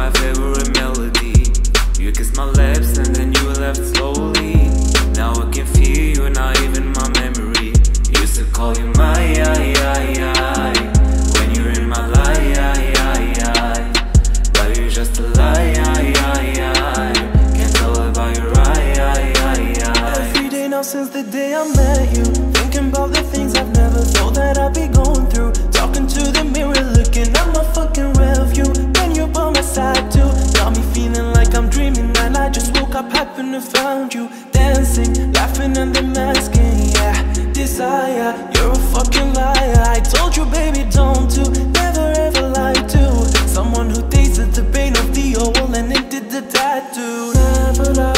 my favorite melody. You kissed my lips and then you left slowly. Now I can feel you, not even my memory. Used to call you my when you're in my life, but you're just a lie. Can't tell about your Every day now since the day I met you, thinking about the things I've never thought that I'd be going through. Talking to the mirror, looking at my fucking rear view. Then you're by my side too, got me feeling like I'm dreaming. And I just woke up, happened to found you dancing, laughing and then masking. Yeah, desire, you're a fucking liar. I told you, baby, don't do, never ever lie to someone who tasted the pain of the old and it did the tattoo. Never lie.